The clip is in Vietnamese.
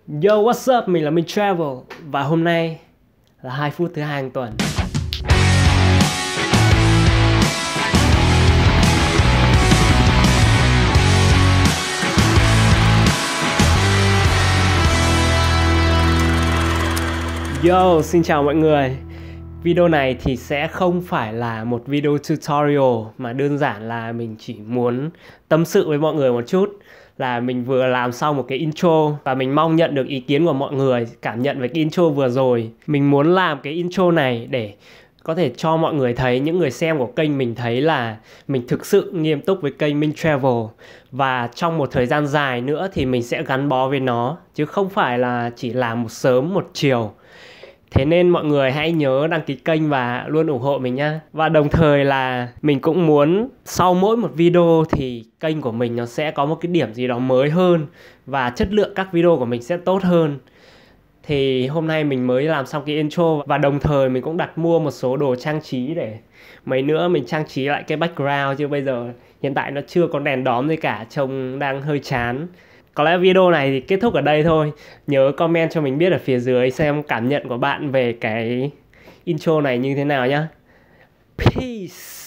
Yo, what's up? Mình là Minh Travel và hôm nay là 2 phút thứ 2 hàng tuần. Yo, xin chào mọi người. Video này thì sẽ không phải là một video tutorial mà đơn giản là mình chỉ muốn tâm sự với mọi người một chút. Là mình vừa làm xong một cái intro và mình mong nhận được ý kiến của mọi người cảm nhận về cái intro vừa rồi. Mình muốn làm cái intro này để có thể cho mọi người thấy, những người xem của kênh mình thấy là mình thực sự nghiêm túc với kênh Minh Travel. Và trong một thời gian dài nữa thì mình sẽ gắn bó với nó, chứ không phải là chỉ làm một sớm một chiều. Thế nên mọi người hãy nhớ đăng ký kênh và luôn ủng hộ mình nhá. Và đồng thời là mình cũng muốn sau mỗi một video thì kênh của mình nó sẽ có một cái điểm gì đó mới hơn và chất lượng các video của mình sẽ tốt hơn. Thì hôm nay mình mới làm xong cái intro và đồng thời mình cũng đặt mua một số đồ trang trí để mấy nữa mình trang trí lại cái background, chứ bây giờ hiện tại nó chưa có đèn đóm gì cả, trông đang hơi chán. Có lẽ video này thì kết thúc ở đây thôi. Nhớ comment cho mình biết ở phía dưới xem cảm nhận của bạn về cái intro này như thế nào nhá. Peace.